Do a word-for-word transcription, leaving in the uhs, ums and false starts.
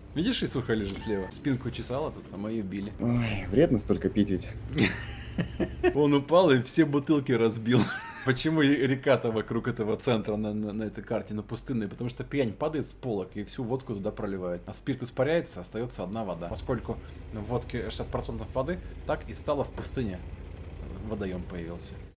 Видишь, Исуха лежит слева? Спинку чесала тут, а мы ее били. Ой, вредно столько пить ведь. Он упал и все бутылки разбил. Почему река-то вокруг этого центра на, на, на этой карте, на пустынной? Потому что пьянь падает с полок и всю водку туда проливает. А спирт испаряется, остается одна вода. Поскольку в водке шестьдесят процентов воды, так и стало в пустыне. Водоем появился.